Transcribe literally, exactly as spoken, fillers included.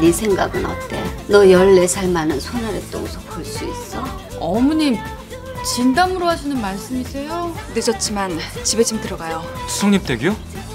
네 생각은 어때? 너 열네 살 많은 손아래 똥소 볼 수 있어? 어머님 진담으로 하시는 말씀이세요? 늦었지만 집에 좀 들어가요. 수성님 댁이요?